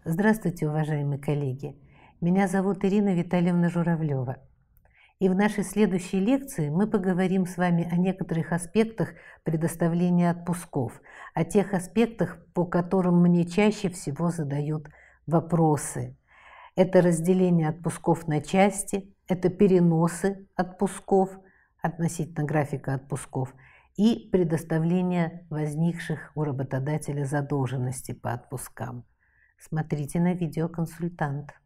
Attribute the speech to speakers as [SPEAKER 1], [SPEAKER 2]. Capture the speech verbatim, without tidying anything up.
[SPEAKER 1] Здравствуйте, уважаемые коллеги! Меня зовут Ирина Витальевна Журавлева. И в нашей следующей лекции мы поговорим с вами о некоторых аспектах предоставления отпусков, о тех аспектах, по которым мне чаще всего задают вопросы. Это разделение отпусков на части, это переносы отпусков относительно графика отпусков и предоставление возникших у работодателя задолженностей по отпускам. Смотрите на видеоконсультант.